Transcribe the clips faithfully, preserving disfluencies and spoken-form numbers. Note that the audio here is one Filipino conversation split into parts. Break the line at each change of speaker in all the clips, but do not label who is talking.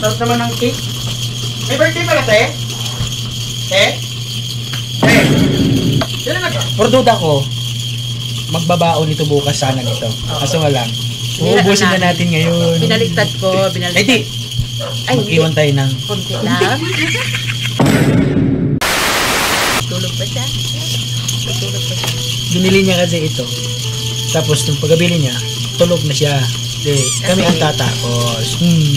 Sarap naman ng cake. May birthday pala, te? Te? Te? Sino nag...
Porduda ko, magbabaon nito bukas sana nito. Kaso nga lang, uubusin na natin ngayon.
Binaliktad ko, binaliktad.
Eh di,
Ay,
mag-iwan tayo ng...
konti lang. Tulog pa siya. Tulog pa siya.
Binili niya kasi ito. Tapos nung pagkabili niya, tulog na siya. Di, kami ang tatapos. Hmm.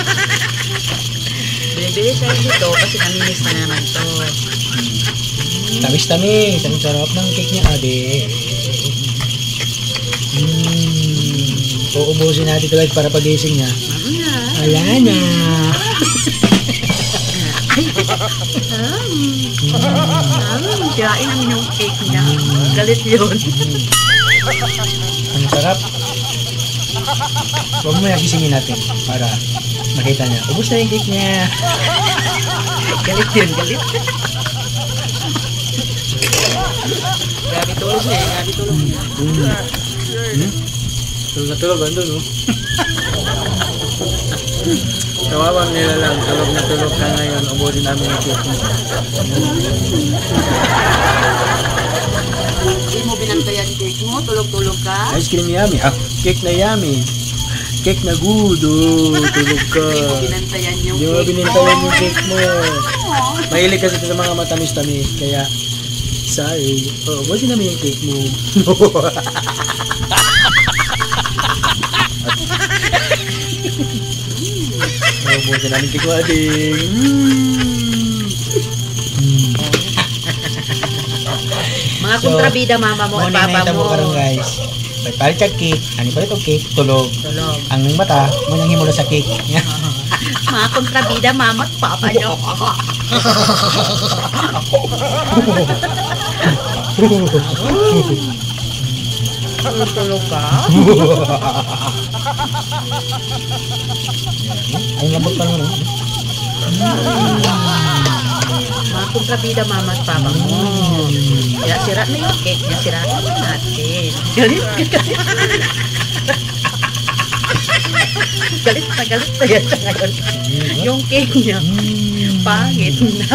Binibili tayo dito kasi namimiss na naman to.
Tamis-tamis. Ang sarap ng cake niya, ade. Hmm. Uubusin natin ito guys para pagising niya. Wala na.
Um, tirain namin yung cake niya. Galit yun.
Ang sarap. Huwag mo nagisingin natin para makita niya. Ubus na yung cake niya.
Galit yun, galit. Grabe tulog niya, grabe tulog niya.
Hmm? Tulog na tulog, ando no? Kawawang nila lang, tulog na tulog ka ngayon. Ubusin namin yung cake niya.
Hindi mo binantayan cake mo, tulog-tulog ka.
Ice cream yummy. Ah, cake na yummy. Cake na good. Oh, tulog ka.
Hindi mo binantayan yung
Hindi mo
cake
binintayan
mo.
yung cake mo. Mahilig kasi ito sa mga matamis-tamis. Kaya, sorry. Oh, ubusin namin yung cake mo. Oh, ubusin namin cake mo, ading. Mm.
Mga
So,
kontrabida mama mo at
Morning
papa
na mo
mo.
karon guys. May palit kag cake. Ano pa ito cake? Tulog.
Tulog.
Ang mata, mo nang himula sa cake.
Mga kontrabida mama at papa nyo. Tulog ka?
Ay, lambot pa naman.
Mga kontrabida mama at papa mo. Kaya sira na yung cake niya, sira na natin. Galit ka, galit. Galit na galit na yan siya ngayon. Yung cake niya, pangit na.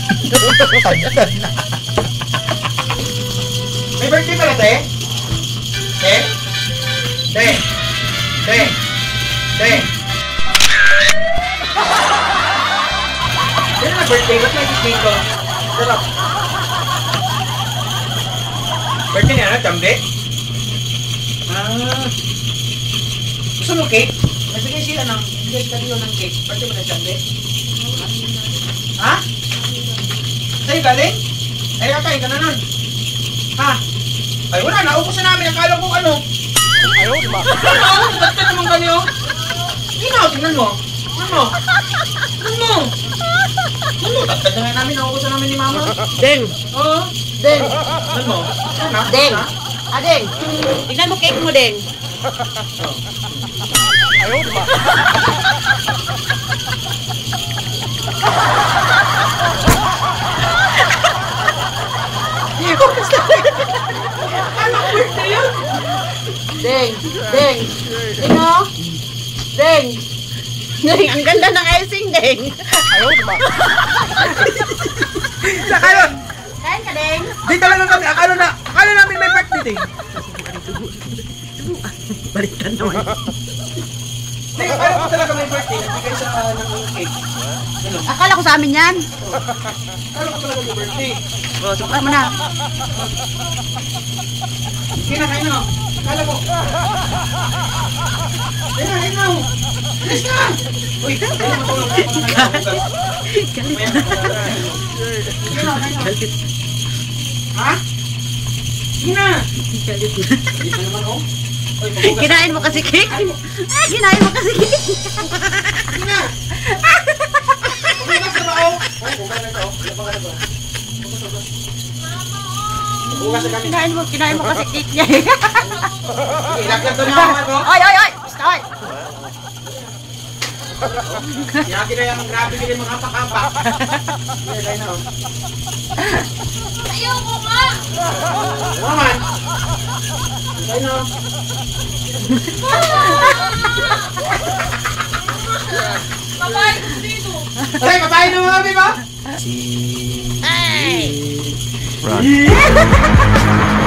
May birthday pala, te? Te? Te? Te? Te? Sino nag-birthday? Ba't may cake ko? Sarap. Birthday niya na, Chambe? Ah. Gusto mo cake? Nagbigay sila ng, bigay sila ng cake. Birthday mo na, Chambe? Ha? Sa'yo galing? Ay, kakain ka na nun. Ha? Ay, wala, naubos na namin. Akala ko ano. Ayaw, di ba? Ano? Ba't ka naman ganyo? Tingnan mo, tingnan mo. Tingnan mo. Tingnan mo. Tingnan mo, tatad na nga namin. Naubos na namin ni Mama.
Deng!
Oo.
Deng!
Tingnan mo. Ano?
Deng! Ah, Deng! Tingnan mo cake mo, Deng.
Ayaw, di ba? Ano ko birthday yun?
Deng! Deng! Deng, oh! Deng! Deng! Ang ganda ng icing, Deng!
Ayaw, di ba? Akala,
Kain ka, Deng!
di talaga kami. Akala na, akala namin may birthday.
Baliktad naman.
Di, akala ko talaga may birthday. Nagbigay sa ng cake. Ano?
Akala ko sa amin yan.
Akala ko talaga may birthday.
O, subukan mo na.
Kina, kain na. Akala ko. Kain na, kain na. Bilis na! Uy, kain na matulog.
Galit na. Galit.
Ha? Kina!
Galit na.
Galit na naman, oh. Uy, pabugas.
Kinain mo kasi cake. Ah, kinain mo kasi cake.
Kina! Pabugas na ba, oh? Oh, bugas na ito, oh. Bugas na ito. Bukas na kami.
Kinain mo, kinain mo kasi cake niya.
Ilagyan to niya ako.
Oy, oy, oy! Oy!
Yaki na yung grabe din mga kapak-kapak. Hindi, kain na, oh.
Ayaw ko nga!
Naman! Kain na, oh.
Babae ko dito.
Aray, kapain ng mga biba?
Si...
Hey!
Run.